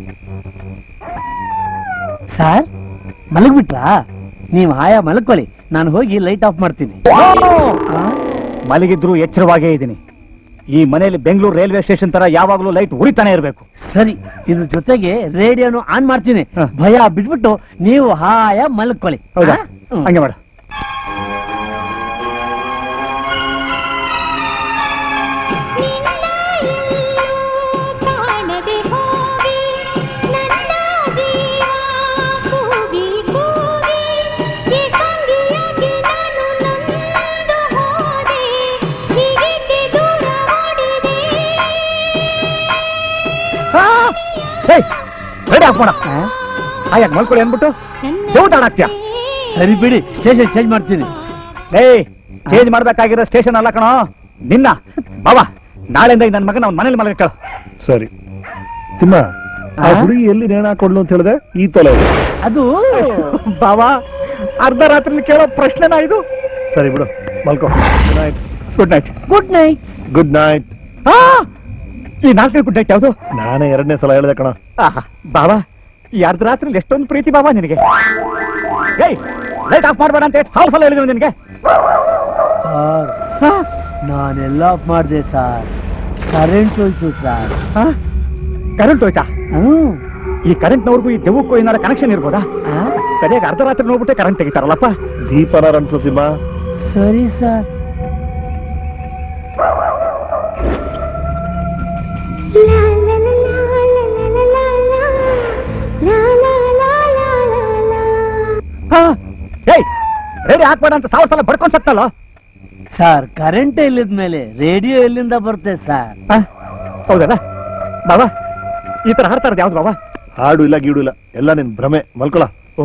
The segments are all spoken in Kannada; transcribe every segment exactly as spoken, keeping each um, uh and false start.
ಸರ್ ಮಲಗ್ಬಿಟ್ರಾ? ನೀವು ಆಯಾ ಮಲ್ಕೊಳ್ಳಿ, ನಾನು ಹೋಗಿ ಲೈಟ್ ಆಫ್ ಮಾಡ್ತೀನಿ. ಮಲಗಿದ್ರು ಎಚ್ಚರವಾಗೇ ಇದ್ದೀನಿ. ಈ ಮನೆಯಲ್ಲಿ ಬೆಂಗಳೂರು ರೈಲ್ವೆ ಸ್ಟೇಷನ್ ತರ ಯಾವಾಗಲೂ ಲೈಟ್ ಉರಿತಾನೆ ಇರಬೇಕು. ಸರಿ, ಇದ್ರ ಜೊತೆಗೆ ರೇಡಿಯೋನು ಆನ್ ಮಾಡ್ತೀನಿ. ಭಯ ಬಿಟ್ಬಿಟ್ಟು ನೀವು ಹಾಯ ಮಲ್ಕೊಳ್ಳಿ. ಹೌದಾ? ಹಂಗೆ ಮಾಡ. ರೆಡಿ ಆಫ್ ಮಾಡ. ಆಯಾಗ ಮಲ್ಕೊಳ್ಳಿ ಅಂದ್ಬಿಟ್ಟು ಡೌಟ್ ಆಡಾಕ್ತಿಯ. ಸರಿ ಬಿಡಿ, ಸ್ಟೇಷನ್ ಚೇಂಜ್ ಮಾಡ್ತೀನಿ. ಏಯ್, ಚೇಂಜ್ ಮಾಡ್ಬೇಕಾಗಿರೋ ಸ್ಟೇಷನ್ ಅಲ್ಲ ಕಣೋ ನಿನ್ನ. ಬಾಬಾ, ನಾಳೆಯಿಂದ ನನ್ನ ಮಗನ ಅವ್ನ ಮನೇಲಿ ಮಲಗ. ಸರಿ ತಿಮ್ಮ, ಆ ಹುಡುಗಿ ಎಲ್ಲಿ ನೇಣ ಹಾಕೊಡ್ಲು ಅಂತ ಹೇಳಿದೆ? ಈ ತೊಲೆ ಅದು ಬಾಬಾ, ಅರ್ಧ ರಾತ್ರಿ ಕೇಳೋ ಪ್ರಶ್ನೆನಾ ಇದು? ಸರಿ ಬಿಡು, ಮಲ್ಕೋ. Good night. Good night. Good night. Good night. ಈ ನಾಲ್ಕನೇ ಗುಡ್ ನೈಟ್ ಯಾವುದು? ನಾನೇ ಎರಡನೇ ಸಲ ಹೇಳಿದೆ ಕಣ. ಬಾಬಾ, ಈ ಅರ್ಧ ರಾತ್ರಿ ಎಷ್ಟೊಂದು ಪ್ರೀತಿ ಬಾಬಾ ನಿನಗೆ. ಏಯ್, ಲೈಟ್ ಆಫ್ ಮಾಡ್ಬೇಡ ಅಂತ ಸಾವಿರ ಸಲ ಹೇಳಿದ್ರು ನಿನಗೆ. ನಾನೆಲ್ಲ ಆಫ್ ಮಾಡಿದೆ ಸರ್. ಕರೆಂಟ್ ಹೋಯ್ತು ಸರ್. ಕರೆಂಟ್ ಹೋಯ್ತಾ? ಹ್ಮ್. ಈ ಕರೆಂಟ್ನವ್ರಿಗೂ ಈ ದೆವ್ವಕ್ಕೂ ಏನಾರ ಕನೆಕ್ಷನ್ ಇರ್ಬೋದಾ? ಸರಿಯಾಗಿ ಅರ್ಧ ರಾತ್ರಿ ನೋಡ್ಬಿಟ್ಟೆ ಕರೆಂಟ್ ತೆಗಿತಾರಲ್ಲಪ್ಪ. ದೀಪನ ಅನ್ಸುತ್ತಿಮ್ಮ. ಸರಿ ಸರ್. ರೇಡಿಯೋ ಹಾಕ್ಬೇಡ ಅಂತ ಸಾವಿರ ಸಲ ಬಡ್ಕೊಂಡ್ ಸತ್ತಲ್ಲ ಸರ್. ಕರೆಂಟ್ ಇಲ್ಲಿದ್ಮೇಲೆ ರೇಡಿಯೋ ಎಲ್ಲಿಂದ ಬರುತ್ತೆ ಸರ್? ಹೌದಲ್ಲ ಬಾಬಾ? ಈ ತರ ಹಾಡ್ತಾ ಇರೋದು ಯಾವ್ದು ಬಾಬಾ? ಹಾಡು ಇಲ್ಲ, ಗೀಡು ಇಲ್ಲ, ಎಲ್ಲ ನಿನ್ ಭ್ರಮೆ. ಮಲ್ಕೊಳ. ಓ,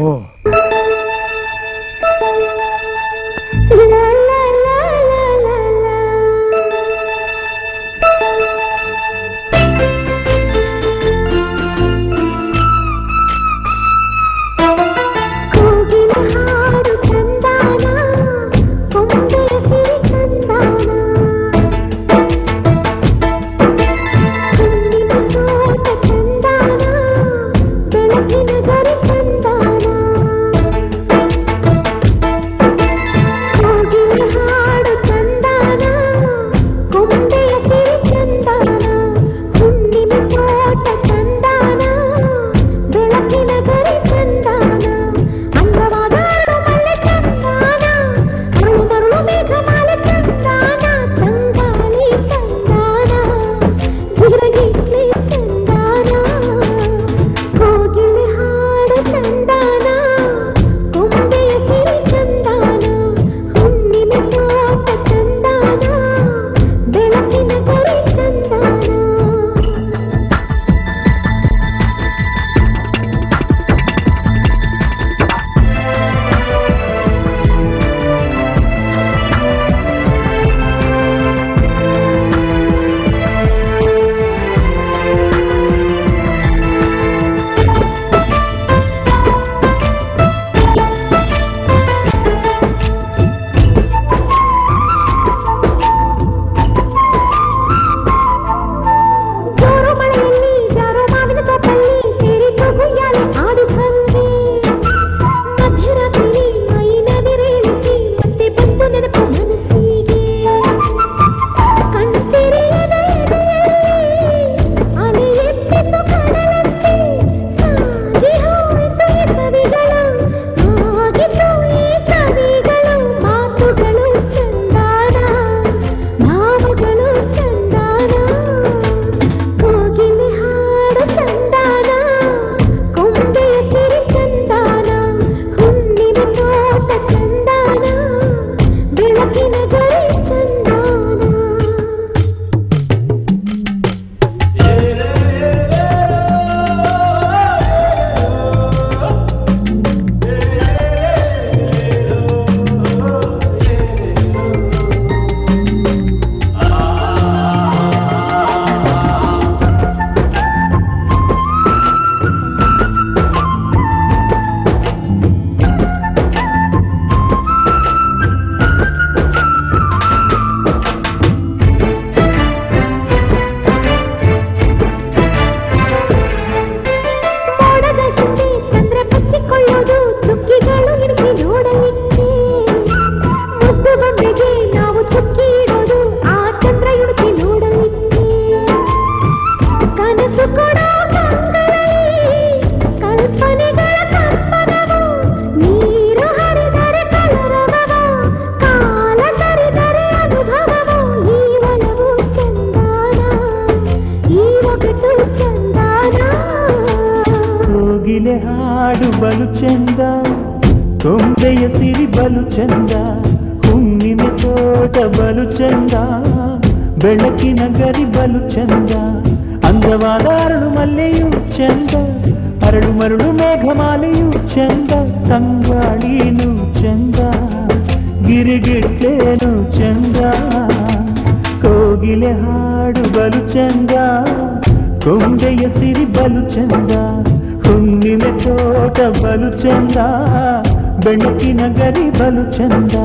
ಬಲು ಚಂದ ಕೊಂಬೆಯ ಸಿರಿ ಬಲು ಚಂದ ಹುಣ್ಣಿನ ತೋಟ ಬಲು ಚಂದ ಬೆಳಕಿನ ಗರಿ ಬಲು ಚಂದ ಅಂದವಾದ ಅರಳು ಮಲ್ಲೆಯೂ ಚಂದ ಅರಳು ಮರಳು ಮೇಘಮಾಲೆಯೂ ಚಂದ ತಂಗಾಳೀನು ಚಂದ ಗಿರಿಗಿಟ್ಟೇನು ಚಂದ ಕೋಗಿಲೆ ಹಾಡು ಬಲು ಚಂದ ಕೊಂಬೆಯ ಸಿರಿ ಬಲು ಚಂದ ಹುಣ್ಣಿನ ತೋಟ ಬಲು ಚಂದ ಬೆಳಕಿನ ಗರಿ ಬಲು ಚಂದ.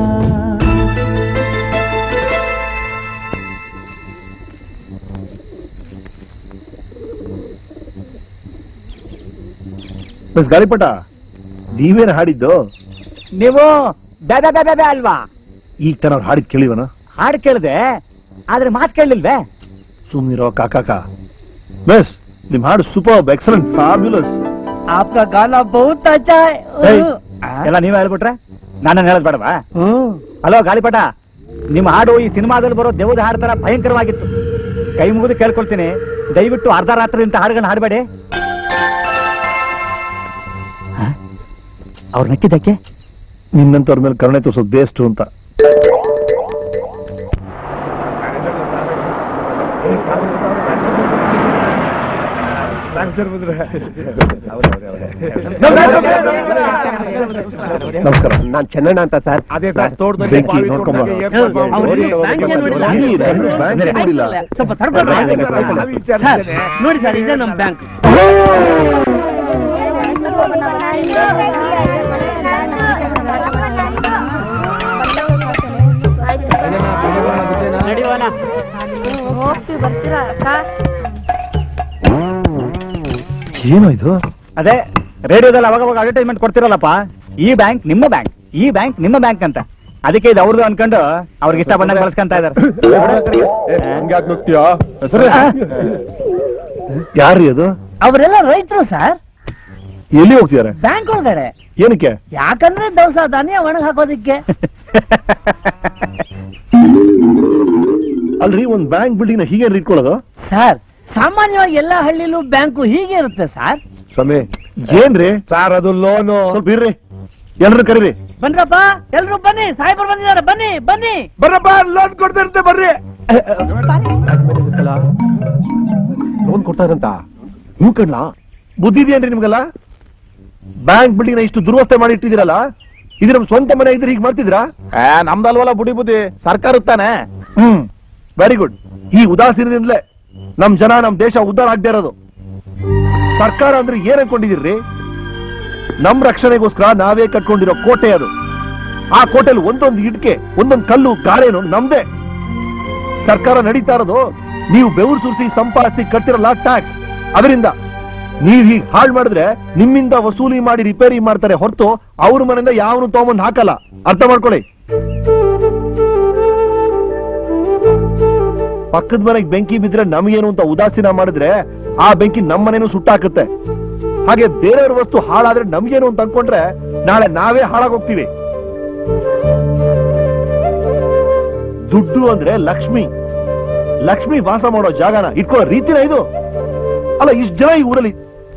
ಬಸ್ ಗಾಳಿಪಟ ನೀವೇನು ಹಾಡಿದ್ದು? ನೀವು ಬ್ಯಾಬೆ ಬ್ಯಾಬೆ ಬ್ಯಾ ಅಲ್ವಾ? ಈಗ ತನ ಅವ್ರು ಹಾಡಿದ್ ಕೇಳಿವನ? ಹಾಡು ಕೇಳಿದೆ, ಆದ್ರೆ ಮಾತು ಕೇಳಲಿಲ್ವೇ? ಸುಮ್ನಿರೋ ಕಾಕಾಕ. ಬಸ್ ನಿಮ್ ಹಾಡು ಸೂಪರ್, ಎಕ್ಸಲೆಂಟ್, ಫ್ಯಾಬ್ಯುಲಸ್. आपका गाना बहुत अच्छा है. ಎಲ್ಲ ನೀವೇ ಹೇಳ್ಬಿಟ್ರೆ ನಾನು ಹೇಳದ್ ಬೇಡವಾ? ಹ್ಮ್. ಹಲೋ ಗಾಳಿಪಟ, ನಿಮ್ಮ ಹಾಡು ಈ ಸಿನಿಮಾದಲ್ಲಿ ಬರೋ ದೇವದ ಹಾಡು ತರ ಭಯಂಕರವಾಗಿತ್ತು. ಕೈ ಮುಗಿದು ಕೇಳ್ಕೊಳ್ತೀನಿ, ದಯವಿಟ್ಟು ಅರ್ಧ ರಾತ್ರಿ ಇಂತ ಹಾಡುಗಳನ್ನ ಹಾಡಬೇಡಿ. ಅವ್ರು ನಕ್ಕಿದ್ದಕ್ಕೆ ನಿನ್ನಂತವ್ರ ಮೇಲೆ ಕರುಣೆ ತೋರ್ಸೋದು ಬೇಸ್ಟ್ ಅಂತ. ನಮಸ್ಕಾರ, ನಾನ್ ಚೆನ್ನಣ್ಣ ಅಂತ ಸರ್. ಅದೇ ಸರ್, ತೋಟದಲ್ಲಿ ಬಾವಿ ನೋಡ್ಕೊಂಡ್ ಬಾ. ಅವ್ರು ಬ್ಯಾಂಕ್ ಏನ್ ನೋಡಿಲ್ಲ? ಇಲ್ಲಿ ಇದೆ, ಬ್ಯಾಂಕ್ ನೋಡಿಲ್ಲ. ಸ್ವಲ್ಪ ತಡ್ಕೊಳ್ಳಿ. ಸರ್, ನೋಡಿ ಸರ್, ಇದೆ ನಮ್ ಬ್ಯಾಂಕ್. ಏನೋ ಇದು? ಅದೇ ರೇಡಿಯೋದಲ್ಲಿ ಅವಾಗ ಅವಾಗ ಅಡ್ವರ್ಟೈಸ್ಮೆಂಟ್ ಕೊಡ್ತಿರಲ್ಲಪ್ಪ, ಈ ಬ್ಯಾಂಕ್ ನಿಮ್ಮ ಬ್ಯಾಂಕ್, ಈ ಬ್ಯಾಂಕ್ ನಿಮ್ಮ ಬ್ಯಾಂಕ್ ಅಂತ. ಅದಕ್ಕೆ ಇದು ಅವ್ರದ್ದು ಅನ್ಕೊಂಡು ಅವ್ರಿಗೆ ಇಷ್ಟ ಬಂದಾಗ ಬಳಸ್ಕೊಂತ ಇದಾರೆ. ಯಾರ್ರೀ ಅದು? ಅವರೆಲ್ಲ ರೈತರು ಸರ್. ಎಲ್ಲಿ ಹೋಗ್ತಿದಾರೆ? ಬ್ಯಾಂಕ್ ಒಳಗಡೆ. ಏನಕ್ಕೆ? ಯಾಕಂದ್ರೆ ದವಸ ಧಾನ್ಯ ಒಣಗ್ ಹಾಕೋದಿಕ್ಕೆ. ಅಲ್ರಿ, ಒಂದ್ ಬ್ಯಾಂಕ್ ಬಿಲ್ಡಿಂಗ್ ನ ಹೀಗೆ ಇಟ್ಕೊಳ್ಳೋದು? ಸರ್, ಸಾಮಾನ್ಯವಾಗಿ ಎಲ್ಲಾ ಹಳ್ಳಿಲೂ ಬ್ಯಾಂಕು ಹೀಗೆ ಇರುತ್ತೆ ಸರ್. ಸ್ವಾಮಿ ಏನ್ರಿ ಸರ್ ಅದು ಲೋನು? ಸ್ವಲ್ಪ ಇರ್ರಿ, ಎಲ್ರು ಕರೀರಿ. ಬನ್ರಪ್ಪ, ಎಲ್ರು ಬನ್ನಿ, ಸಾಹೇಬರು ಬಂದಿದ್ದಾರೆ, ಬನ್ನಿ ಬನ್ನಿ. ಬರ್ರಪ್ಪ, ಲೋನ್ ಕೊಡ್ತಿರುತ್ತೆ, ಬರ್ರಿ. ಲೋನ್ ಕೊಡ್ತಾರಂತ? ಹ್ಞೂ ಕಣ್ಣ, ಬುದ್ಧಿ ಇದೆಯೇನ್ರಿ ನಿಮ್ಗೆಲ್ಲ? ಬ್ಯಾಂಕ್ ಬಿಲ್ಡಿಂಗ್ ನ ಇಷ್ಟು ದುರ್ವಸ್ಥೆ ಮಾಡಿ ಇಟ್ಟಿದ್ದೀರಲ್ಲ, ಇದು ನಮ್ ಸ್ವಂತ ಮನೆ ಇದ್ರೆ ಹೀಗೆ ಮಾಡ್ತಿದ್ರಾ? ನಮ್ದಲ್ವಲ್ಲ ಬುಡಿ ಬುದ್ಧಿ, ಸರ್ಕಾರ ತಾನೆ. Hmm, very good. ಈ ಉದಾಸೀನದಿಂದಲೇ ನಮ್ ಜನ, ನಮ್ ದೇಶ ಉದ್ಧಾರ ಆಗದೆ ಇರೋದು. ಸರ್ಕಾರ ಅಂದ್ರೆ ಏನ್ ಅನ್ಕೊಂಡಿದಿರ್ರಿ? ನಮ್ ರಕ್ಷಣೆಗೋಸ್ಕರ ನಾವೇ ಕಟ್ಕೊಂಡಿರೋ ಕೋಟೆ ಅದು. ಆ ಕೋಟೆಯಲ್ಲಿ ಒಂದೊಂದು ಇಟ್ಕೆ, ಒಂದೊಂದು ಕಲ್ಲು, ಗಾರೇನು ನಮ್ದೇ. ಸರ್ಕಾರ ನಡೀತಾ ಇರೋದು ನೀವು ಬೆವರು ಸುರಿಸಿ ಸಂಪಾದಿಸಿ ಕಟ್ಟಿರಲ್ಲ ಟ್ಯಾಕ್ಸ್, ಅದರಿಂದ. ನೀವ್ ಹೀಗ್ ಹಾಳು ಮಾಡಿದ್ರೆ ನಿಮ್ಮಿಂದ ವಸೂಲಿ ಮಾಡಿ ರಿಪೇರಿ ಮಾಡ್ತಾರೆ ಹೊರತು ಅವ್ರ ಮನೆಯಿಂದ ಯಾವನು ತಗೊಂಡ್ ಹಾಕಲ್ಲ. ಅರ್ಥ ಮಾಡ್ಕೊಳ್ಳಿ. ಪಕ್ಕದ ಮನೆಗೆ ಬೆಂಕಿ ಬಿದ್ರೆ ನಮಗೇನು ಅಂತ ಉದಾಸೀನ ಮಾಡಿದ್ರೆ ಆ ಬೆಂಕಿ ನಮ್ಮನೇನು ಸುಟ್ಟಾಕುತ್ತೆ. ಹಾಗೆ ಬೇರೆಯವ್ರ ವಸ್ತು ಹಾಳಾದ್ರೆ ನಮ್ಗೇನು ಅಂತ ಅನ್ಕೊಂಡ್ರೆ ನಾಳೆ ನಾವೇ ಹಾಳಾಗೋಗ್ತೀವಿ. ದುಡ್ಡು ಅಂದ್ರೆ ಲಕ್ಷ್ಮಿ, ಲಕ್ಷ್ಮಿ ವಾಸ ಮಾಡೋ ಜಾಗನ ಇಟ್ಕೊಳ್ಳೋ ರೀತಿನ ಇದು ಅಲ್ಲ. ಇಷ್ಟು ಜನ ಈ ಊರಲ್ಲಿ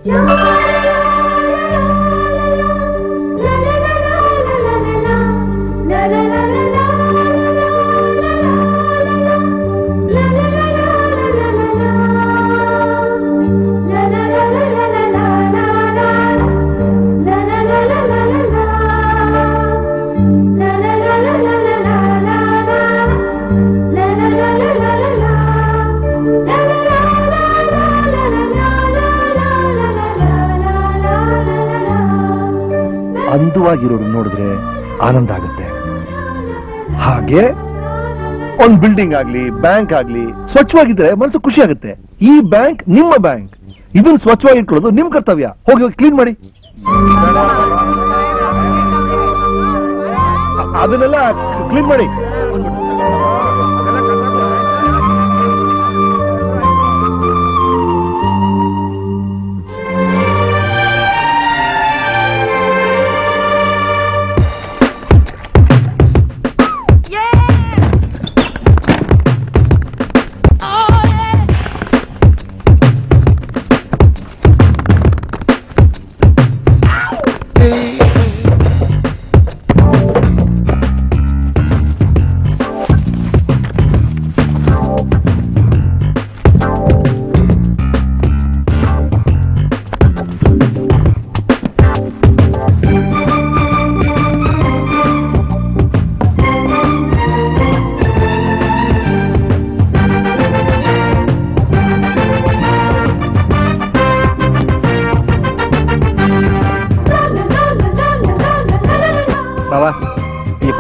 ಅಂದವಾಗಿರೋರು ನೋಡಿದ್ರೆ ಆನಂದ ಆಗುತ್ತೆ. ಹಾಗೆ ಒಂದ್ ಬಿಲ್ಡಿಂಗ್ ಆಗ್ಲಿ, ಬ್ಯಾಂಕ್ ಆಗ್ಲಿ ಸ್ವಚ್ಛವಾಗಿದ್ರೆ ಮನಸ್ಸು ಖುಷಿ ಆಗುತ್ತೆ. ಈ ಬ್ಯಾಂಕ್ ನಿಮ್ಮ ಬ್ಯಾಂಕ್, ಇದನ್ನ ಸ್ವಚ್ಛವಾಗಿ ಇಟ್ಕೊಳ್ಳೋದು ನಿಮ್ ಕರ್ತವ್ಯ. ಹೋಗಿ ಹೋಗಿ ಕ್ಲೀನ್ ಮಾಡಿ. ಅದನ್ನೆಲ್ಲ ಕ್ಲೀನ್ ಮಾಡಿ.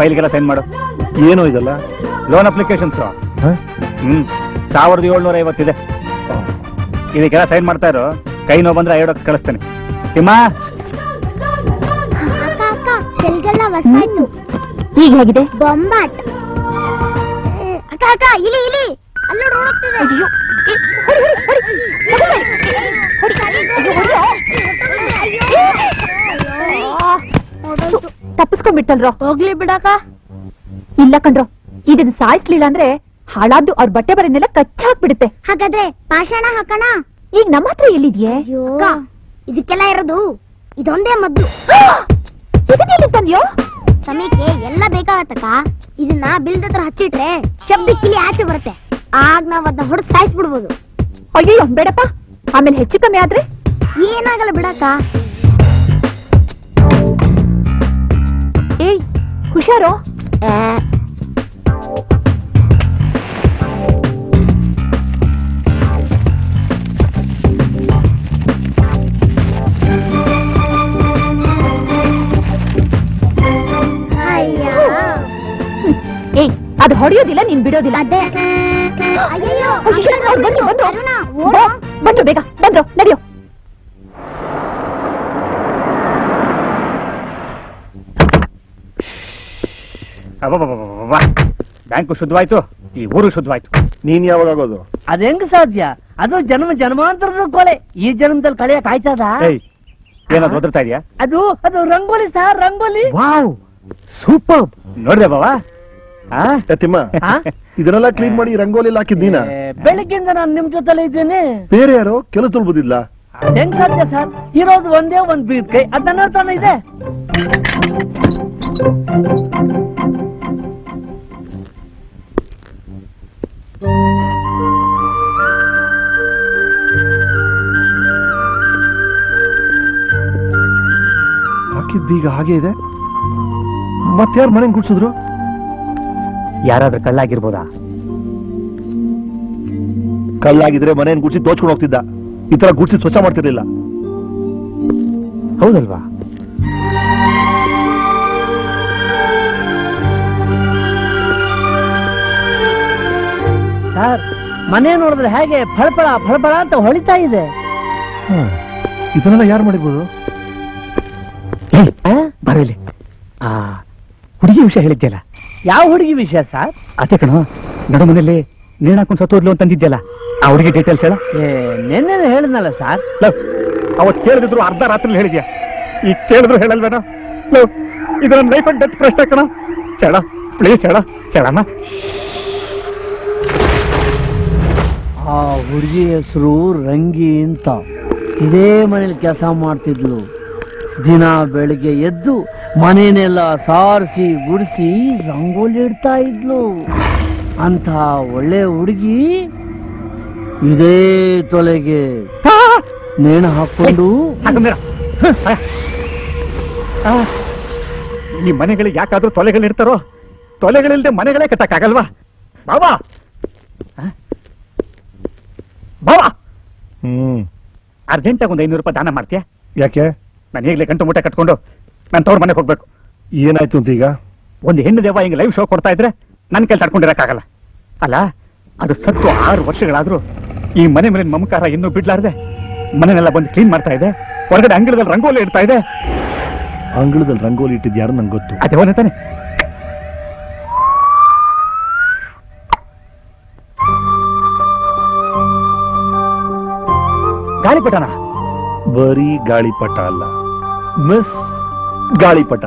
ಫೈಲ್ಗೆಲ್ಲ ಸೈನ್ ಮಾಡು. ಏನು ಇದಲ್ಲ? Loan applications. ಹ್ಮ್ ಸಾವಿರದ ಏಳ್ನೂರ ಐವತ್ತಿದೆ. ಇದಕ್ಕೆಲ್ಲ ಸೈನ್ ಮಾಡ್ತಾ ಇರೋ. ಕೈ ನೋವು ಬಂದ್ರೆ ಐಡೋಕ್ ಕಳಿಸ್ತೇನೆ. ತಿಮ್ಮ ಈಗ ಹೇಗಿದೆ? ಬೊಂಬಾಟ್. ಅಕ್ಕ ಅಕ್ಕ ಇಲಿ ಇಲಿ ಅಲ್ಲಿ ನೋಡ್ತಿದೆ. ಅಯ್ಯೋ ತಪ್ಪಿಸ್ಕೊಂಡ್ಬಿಟ್ಟಲ್ರೋ. ಹೋಗ್ಲಿ ಬಿಡಕ. ಇಲ್ಲ ಕಣ್ರೋ, ಇದನ್ನ ಸಾಯಿಸ್ಲಿಲ್ಲ ಅಂದ್ರೆ ಹಾಳಾದ್ದು ಅವ್ರ ಬಟ್ಟೆ ಬರೆನೆಲ್ಲ ಕಚ್ಚ ಹಾಕ್ಬಿಡುತ್ತೆ. ಹಾಗಾದ್ರೆ ಪಾಷಾಣ ಹಾಕೋಣ. ಈಗ ನಮ್ಮ ಹತ್ರ ಎಲ್ಲಿದ್ಯೆ? ಇದಕ್ಕೆಲ್ಲ ಇರೋದು ಇದೊಂದೇ ಮದ್ದು. ಇದನ್ನೆಲ್ಲಿ ತಂದ್ಯೋ? ಸಮಯಕ್ಕೆ ಎಲ್ಲ ಬೇಕಾಗತ್ತಕ್ಕ. ಇದನ್ನ ಬಿಲ್ದ ಹತ್ರ ಹಚ್ಚಿಟ್ರೆ ಶಬ್ದ ಕಿಲಿ ಆಚೆ ಬರುತ್ತೆ. ಆಗ ನಾವ್ ಅದನ್ನ ಹೊಡೆದು ಸಾಯಿಸ್ಬಿಡ್ಬೋದು. ಅಯ್ಯೋ ಬೇಡಪ್ಪ, ಆಮೇಲೆ ಹೆಚ್ಚು ಕಮ್ಮಿ ಆದ್ರೆ ಏನಾಗಲ್ಲ ಬಿಡಕ್ಕ. ಏಯ್ ಹುಷಾರೋ. ಏಯ್ ಅದು ಹೊಡೆಯೋದಿಲ್ಲ, ನೀನ್ ಬಿಡೋದಿಲ್ಲ. ಬಂದ್ರು ಬೇಗ ಬಂದ್ರು, ನಡೆಯೋ. ಬ್ಯಾಂಕು ಶುದ್ಧವಾಯ್ತು, ಈ ಊರು ಶುದ್ಧವಾಯ್ತು. ನೀನ್ ಯಾವಾಗ ಆಗೋದು? ಅದ್ ಹೆಂಗ್ ಸಾಧ್ಯ? ಅದು ಜನ್ಮ ಜನ್ಮಾಂತರದ ಕೊಲೆ. ಈ ಜನ್ಮದಲ್ಲಿ ಕಳೆಯಕ್ ಆಯ್ತದ? ಏನಾದ್ರು ಓದ್ತಾ ಇದೆಯಾ? ಅದು ಅದು rangoli sir, rangoli. Wow super. ನೋಡಿದೆ ಬಾವಾ? ತಿಮ್ಮ, ಇದನ್ನೆಲ್ಲ ಕ್ಲೀನ್ ಮಾಡಿ ರಂಗೋಲಿ ಹಾಕಿದ್ ನೀನ? ಬೆಳಗ್ಗಿಂದ ನಾನು ನಿಮ್ ಜೊತೆಲೆ ಇದ್ದೇನೆ. ಬೇರೆ ಯಾರೋ ಕೆಲಸ ತುಳ್ಬೋದಿಲ್ಲ? ಹೆಂಗ್ ಸಾಧ್ಯ ಸರ್? ಇರೋದು ಒಂದೇ ಒಂದ್ ಬೀದ್ ಕೈ, ಅದನ್ನ ತಾನೇ ಇದೆ. ಹಾಕಿದ್ ಬೀಗ ಹಾಗೆ ಇದೆ. ಮತ್ತಾರು ಮನೆಗೆ ಗುಡ್ಸಿದ್ರು? ಯಾರಾದ್ರೂ ಕಳ್ಳಾಗಿರ್ಬೋದಾ? ಕಳ್ಳಾಗಿದ್ರೆ ಮನೆಯನ್ನು ಗುಡ್ಸಿ ದೋಚ್ಕೊಂಡು ಹೋಗ್ತಿದ್ದ. ಈ ತರ ಗುಡ್ಸಿ ಸ್ವಚ್ಛ ಮಾಡ್ತಿರ್ಲಿಲ್ಲ. ಹೌದಲ್ವಾ? ಸರ್, ಮನೆ ನೋಡಿದ್ರೆ ಹೇಗೆ ಫಳಫಳ ಫಳಫಳ ಅಂತ ಹೊಳಿತಾ ಇದೆ. ಇದನ್ನೆಲ್ಲ ಯಾರು ಮಾಡಿರ್ಬೋದು? ಬರಲಿ. ಆ ಹುಡುಗಿ ವಿಷಯ ಹೇಳಿದ್ಯಲ್ಲ? ಯಾವ ಹುಡುಗಿ ವಿಷಯ ಸರ್? ಅದೇ ಕಣ, ನಡು ಮನೇಲಿ ನೇಣು ಹಾಕೊಂಡು ಸತ್ತೋದ್ಲು ಅಂತಂದಿದ್ಯಲ್ಲ, ಆ ಹುಡುಗಿ ಡೀಟೇಲ್ಸ್ ಹೇಳ. ನೆನ್ನೆ ಹೇಳಿದ್ನಲ್ಲ ಸರ್. ಅವತ್ತು ಕೇಳಿದ್ರು ಅರ್ಧ ರಾತ್ರಿ ಹೇಳಿದ್ಯಾ, ಈಗ ಕೇಳಿದ್ರು ಹೇಳಲ್ವೇನೋ? ಇದು ನನ್ನ ಲೈಫ್ ಅಂಡ್ ಡೆತ್ ಪ್ರಶ್ನೆ ಕಣ. ಹೇಳ ಪ್ಲೀಸ್, ಹೇಳ ಹೇಳಮ್ಮ. ಆ ಹುಡುಗಿ ಹೆಸರು ರಂಗಿ ಅಂತ. ಇದೇ ಮನೇಲಿ ಕೆಲಸ ಮಾಡ್ತಿದ್ಲು. ದಿನ ಬೆಳಿಗ್ಗೆ ಎದ್ದು ಮನೆನೆಲ್ಲ ಸಾರಿಸಿ ಗುಡಿಸಿ ರಂಗೋಲಿ ಇಡ್ತಾ ಇದ್ಲು. ಅಂತ ಒಳ್ಳೆ ಹುಡುಗಿ ಇದೇ ತೊಲೆಗೆ ನೇಣು ಹಾಕೊಂಡು. ಈ ಮನೆಗಳಿಗೆ ಯಾಕಾದ್ರೂ ತೊಲೆಗಳಿರ್ತಾರೋ? ತೊಲೆಗಳಿಲ್ದೆ ಮನೆಗಳೇ ಕಟ್ಟಕ್ಕಾಗಲ್ವಾ? ಬಾಬಾ ಬಾಬಾ, ಹ್ಮ್ ಅರ್ಜೆಂಟಾಗಿ ಒಂದು ಐನೂರು ರೂಪಾಯಿ ದಾನ ಮಾಡ್ತೀಯಾ? ಯಾಕೆ? ನಾನು ಈಗಲೇ ಗಂಟು ಮೂಟೆ ಕಟ್ಕೊಂಡು ನಾನು ತವ್ರ ಮನೆಗೆ ಹೋಗ್ಬೇಕು. ಏನಾಯ್ತು ಅಂತ ಈಗ? ಒಂದು ಹೆಣ್ಣು ದೇವ ಹಿಂಗೆ ಲೈವ್ ಶೋ ಕೊಡ್ತಾ ಇದ್ರೆ ನನ್ನ ಕೈಲಿ ತಡ್ಕೊಂಡಿರಕ್ಕಾಗಲ್ಲ. ಅಲ್ಲ, ಅದು ಸತ್ತು ಆರು ವರ್ಷಗಳಾದ್ರೂ ಈ ಮನೆ ಮೇಲಿನ ಮಮಕಾರ ಇನ್ನೂ ಬಿಡ್ಲಾರ್ದೆ ಮನೆನೆಲ್ಲ ಬಂದು ಕ್ಲೀನ್ ಮಾಡ್ತಾ ಇದೆ. ಹೊರಗಡೆ ಅಂಗಳದಲ್ಲಿ ರಂಗೋಲಿ ಇಡ್ತಾ ಇದೆ. ಅಂಗಳದಲ್ಲಿ ರಂಗೋಲಿ ಇಟ್ಟಿದ್ ಯಾರು ನಂಗೆ ಗೊತ್ತು. ಅದೇ ಅವನೇ ತಾನೆ? ಗಾಳಿಪಟನ? ಬರೀ ಗಾಳಿಪಟ ಅಲ್ಲ, ಮಿಸ್ ಗಾಳಿಪಟ.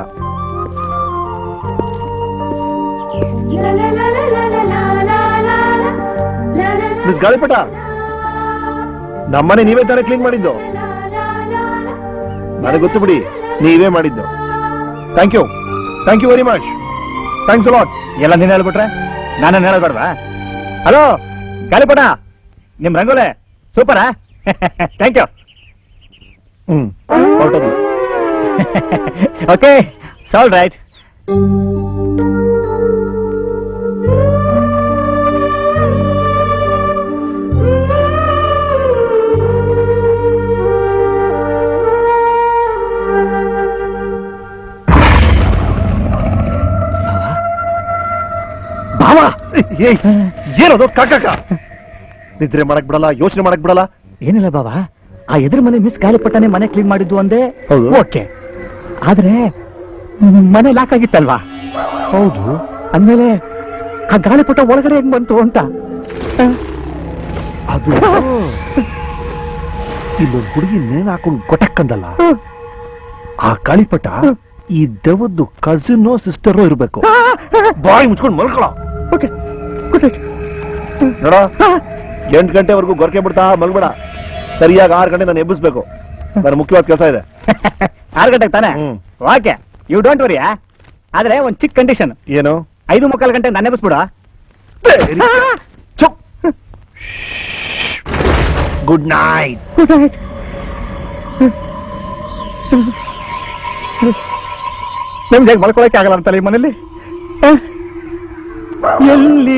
ಮಿಸ್ ಗಾಳಿಪಟ, ನಮ್ಮನೆ ನೀವೇ ತಾನೇ ಕ್ಲೀನ್ ಮಾಡಿದ್ದು? ನನಗೆ ಗೊತ್ತು ಬಿಡಿ, ನೀವೇ ಮಾಡಿದ್ದು. Thank you, thank you very much. Thanks a lot. ಎಲ್ಲ ನೀನು ಹೇಳ್ಬಿಟ್ರೆ ನಾನು ಹೇಳಬೇಡವಾ? ಹಲೋ ಗಾಳಿಪಟ, ನಿಮ್ ರಂಗೋಲೆ ಸೂಪರಾ? Thank you. ಹ್ಮ್ ಹೊರಟೋದು. Okay, all right. ಏನದು ಕಾಕ ನಿದ್ರೆ ಮಾಡಕ್ ಬಿಡಲ್ಲ, ಯೋಚನೆ ಮಾಡಕ್ ಬಿಡಲ್ಲ. ಏನಿಲ್ಲ ಬಾಬಾ, ಆ ಎದುರು ಮನೆ ಮಿಸ್ ಗಾಳಿಪಟ್ಟನೆ ಮನೆ ಕ್ಲೀನ್ ಮಾಡಿದ್ದು ಅಂದೆ. ಹೌದು. ಓಕೆ, ಆದ್ರೆ ಮನೆ ಲಾಕ್ ಆಗಿತ್ತಲ್ವಾ? ಹೌದು. ಅಂದ್ಮೇಲೆ ಆ ಗಾಳಿಪಟ ಒಳಗಡೆ ಹೆಂಗ್ ಬಂತು ಅಂತ. ಅದು ಇಲ್ಲೊಂದು ಹುಡುಗಿ ನೇಣು ಹಾಕೊಂಡು ಕೊಟ್ಟಕ್ಕಂದಲ್ಲ, ಆ ಗಾಳಿಪಟ ಈ ದೆವ್ವದ್ದು ಕಸಿನೋ ಸಿಸ್ಟರೋ ಇರ್ಬೇಕು. ಬಾಯಿ ಮುಚ್ಕೊಂಡು ಮಲ್ಕೊಳ. ನೋಡ, ಎಂಟು ಗಂಟೆವರೆಗೂ ಗೊರಕೆ ಬಿಡ್ತಾ ಮಲ್ಬೇಡ. ಸರಿಯಾಗಿ ಆರು ಗಂಟೆ ನಾನು ಎಬ್ಬಿಸ್ಬೇಕು. ನನ್ನ ಮುಖ್ಯವಾದ ಕೆಲಸ ಇದೆ. ಆರು ಗಂಟೆಗೆ ತಾನೆ? Okay, you don't worry. ಆದ್ರೆ ಒಂದ್ ಚಿಕ್ಕ ಕಂಡೀಷನ್. ಏನು? ಐದು ಮುಕ್ಕಾಲು ಗಂಟೆ ನಾನು ಎಬ್ಬಿಸ್ಬಿಡ. ಚುಪ್. Good night. Good night. ನಿಮ್ಗೆ ಹೇಗೆ ಮಲ್ಕೊಳಕ್ಕೆ ಆಗಲ್ಲ ಅಂತಲ್ಲ ಈ ಮನೇಲಿ? ಎಲ್ಲಿ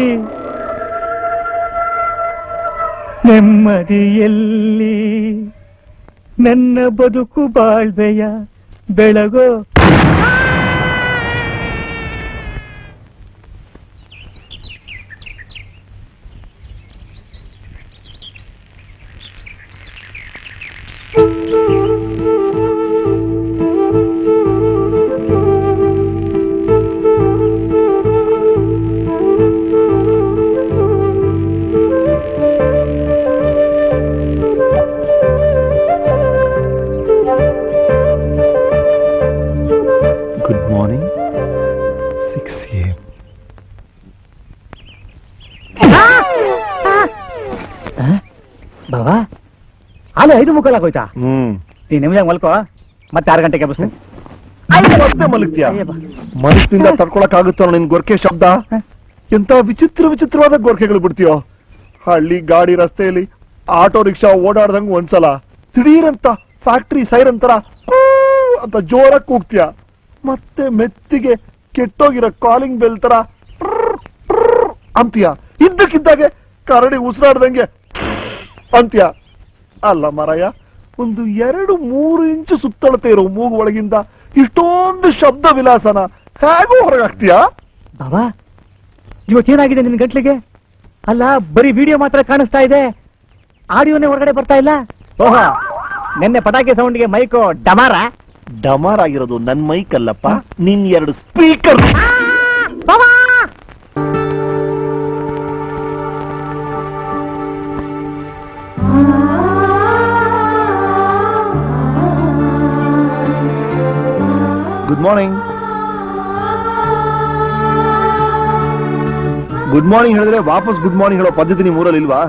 ನೆಮ್ಮದಿ, ಎಲ್ಲಿ ನನ್ನ ಬದುಕು ಬಾಳ್ವೆಯ ಬೆಳಗೋ. ಬಾಬಾ, ಆಲೆ ಐದು ಮುಕ್ಕಾಲಾಗೋಯ್ತಾ? ಹ್ಮ್, ನೀನ್ ನಿಮ್ಗೆ ಮಲ್ಕೋ, ಮತ್ತೆ ಆರು ಗಂಟೆಗೆ ಎಬ್ಬಿಸ್ತೀನಿ. ಮತ್ತೆ ಮಲಗ್ತೀಯ? ಮನಸ್ಸಿನಿಂದ ತಡ್ಕೊಳಕ್ ಆಗುತ್ತೋ ನಿನ್ ಗೊರ್ಕೆ ಶಬ್ದ? ಎಂತ ವಿಚಿತ್ರ ವಿಚಿತ್ರವಾದ ಗೊರ್ಕೆಗಳು ಬಿಡ್ತೀಯೋ. ಹಳ್ಳಿ ಗಾಡಿ ರಸ್ತೆಯಲ್ಲಿ ಆಟೋ ರಿಕ್ಷಾ ಓಡಾಡ್ದಂಗ್ ಒಂದ್ಸಲ ದಿಢೀರಂತ ಫ್ಯಾಕ್ಟ್ರಿ ಸೈರನ್ ತರ ಅಂತ ಜೋರಾಗಿ ಕೂಗ್ತೀಯ. ಮತ್ತೆ ಮೆತ್ತಿಗೆ ಕೆಟ್ಟೋಗಿರೋ ಕಾಲಿಂಗ್ ಬೆಲ್ ತರ ಅಂತೀಯ. ಇದ್ದಕ್ಕಿದ್ದಾಗೆ ಕರಡಿ ಉಸಿರಾಡ್ದಂಗೆ ಅಂತ್ಯ. ಅಲ್ಲ ಮರಯ್ಯ, ಒಂದು ಎರಡು ಮೂರು ಇಂಚು ಸುತ್ತಳತೆ ಇರೋ ಮೂಗು ಒಳಗಿಂದ ಇಷ್ಟೊಂದು ಶಬ್ದ ವಿಲಾಸನ ಹೇಗೂ ಹೊರಗಾಗ್ತೀಯಾ? ಬಾಬಾ, ಇವತ್ತೇನಾಗಿದೆ ನಿನ್ ಗಂಟ್ಲಿಗೆ? ಅಲ್ಲ, ಬರೀ ವಿಡಿಯೋ ಮಾತ್ರ ಕಾಣಿಸ್ತಾ ಇದೆ, ಆಡಿಯೋನೇ ಹೊರಗಡೆ ಬರ್ತಾ ಇಲ್ಲ. ಓಹೋ, ನಿನ್ನೆ ಪಟಾಕಿ ಸೌಂಡ್ಗೆ ಮೈಕು ಡಮಾರ ಡಮಾರ್ ಆಗಿರೋದು ನನ್ ಮೈಕ್ ಅಲ್ಲಪ್ಪ, ನಿನ್ ಎರಡು speaker. Good morning. Good morning ಹೇಳಿದ್ರೆ ವಾಪಸ್ ಗುಡ್ ಮಾರ್ನಿಂಗ್ ಹೇಳೋ ಪದ್ಧತಿ ನಿಮ್ ಊರಲ್ಲಿ ಇಲ್ವಾ?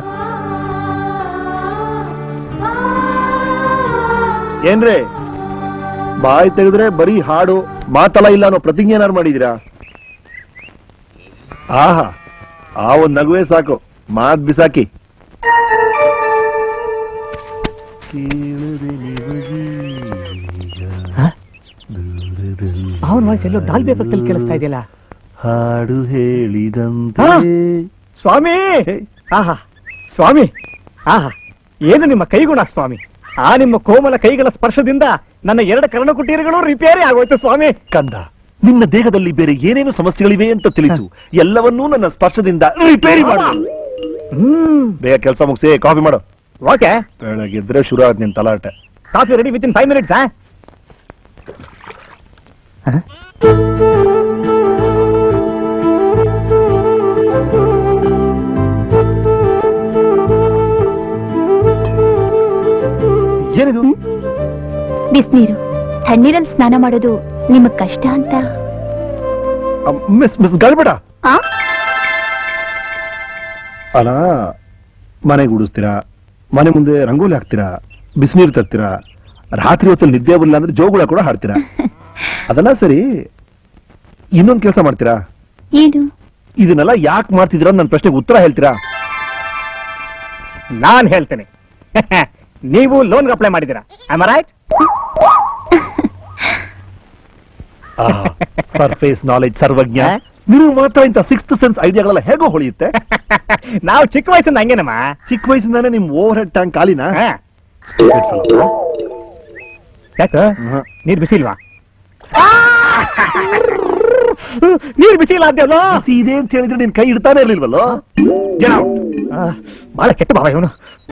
ಏನ್ರಿ ಬಾಯಿ ತೆಗೆದ್ರೆ ಬರೀ ಹಾಡು, ಮಾತಲ್ಲ ಇಲ್ಲ ಅನ್ನೋ ಪ್ರತಿಜ್ಞೆ ಏನಾರು ಮಾಡಿದೀರಾ? ಆಹಾ, ಆ ಒಂದ್ ನಗುವೆ ಸಾಕು, ಮಾತ್ ಬಿಸಾಕಿ. ಅವನ ವಾಯ್ಸ್ ಎಲ್ಲೋ ಡಾಲ್ಬಿ ಎಫೆಕ್ಟ್ ಕೇಳಿಸ್ತಾ ಇದೆಯಲ್ಲ. ಹಾಡು ಹೇಳಿದಂತೆ. ಸ್ವಾಮಿ, ಆಹಾ ಸ್ವಾಮಿ, ಆಹಾ ಏನು ನಿಮ್ಮ ಕೈಗುಣ ಸ್ವಾಮಿ. ಆ ನಿಮ್ಮ ಕೋಮಲ ಕೈಗಳ ಸ್ಪರ್ಶದಿಂದ ನನ್ನ ಎರಡು ಕರ್ಣಕುಟೀರಗಳು ರಿಪೇರಿ ಆಗೋಯ್ತು ಸ್ವಾಮಿ. ಕಂದ, ನಿನ್ನ ದೇಹದಲ್ಲಿ ಬೇರೆ ಏನೇನು ಸಮಸ್ಯೆಗಳಿವೆ ಅಂತ ತಿಳಿಸು, ಎಲ್ಲವನ್ನೂ ನನ್ನ ಸ್ಪರ್ಶದಿಂದ ರಿಪೇರಿ ಮಾಡು. ಹ್ಮ್, ಬೇಗ ಕೆಲಸ ಮುಗಿಸಿ ಕಾಫಿ ಮಾಡು. ಓಕೆ. ಬೆಳಗಿದ್ರೆ ಶುರು ಆದ್ ನಿನ್ ತಲಾಟೆ. Coffee ready within five minutes. ಏನಿದು? ಬಿಸ್ನೀರು. ತಣ್ಣೀರಲ್ಲಿ ಸ್ನಾನ ಮಾಡೋದು ನಿಮಗ್ ಕಷ್ಟ ಅಂತ? ಮಿಸ್ ಮಿಸ್ ಗಾಳಿಬೇಡ. ಅಲ್ಲ, ಮನೆಗೆ ಉಡಿಸ್ತೀರಾ, ಮನೆ ಮುಂದೆ ರಂಗೋಲಿ ಹಾಕ್ತೀರಾ, ಬಿಸಿನೀರು ತರ್ತೀರಾ, ರಾತ್ರಿ ಹೊತ್ತಲ್ಲಿ ನಿದ್ದೆ ಬರಲಿಲ್ಲ ಅಂದ್ರೆ ಜೋಗುಳ ಕೂಡ ಹಾಡ್ತೀರಾ. ಅದೆಲ್ಲ ಸರಿ, ಇನ್ನೊಂದು ಕೆಲಸ ಮಾಡ್ತೀರಾ? ಏನು? ಇದನ್ನೆಲ್ಲ ಯಾಕೆ ಮಾಡ್ತಿದ್ದೀರಾ ನನ್ನ ಪ್ರಶ್ನೆಗೆ ಉತ್ತರ ಹೇಳ್ತೀರಾ? ನಾನ್ ಹೇಳ್ತೇನೆ. ನೀವು ಲೋನ್ಗೆ ಅಪ್ಲೈ ಮಾಡಿದ್ದೀರಾ, am I right? Surface knowledge ಸರ್ವಜ್ಞ. ನೀವು ಮಾತ್ರ ಇಂಥ ಸಿಕ್ಸ್ತ್ ಸೆನ್ಸ್ ಐಡಿಯಾಗಳೆಲ್ಲ ಹೇಗೋ ಹೊಳೆಯುತ್ತೆ? ನಾವು ಚಿಕ್ಕ ವಯಸ್ಸಿಂದ ಹಂಗೇನಮ್ಮ. ಚಿಕ್ಕ ವಯಸ್ಸಿಂದಾನೆ ನಿಮ್ ಓವರ್ ಹೆಡ್ ಟ್ಯಾಂಕ್ ಖಾಲಿನಾ? ಯಾಕ ನೀರ್ ಬಿಸಿ ಇಲ್ವಾ? ನೀರ್ ಬಿಸಿ ಇಲ್ಲ ಅಂದ್ಯಲ್ಲೋ. ಇದೆ ಅಂತ ಹೇಳಿದ್ರೆ ನಿನ್ ಕೈ ಇಡ್ತಾನೆ ಇರ್ಲಿಲ್ವಲ್ಲೋ. ಬಹಳ ಕೆಟ್ಟ ಭಾವ ಇವನು.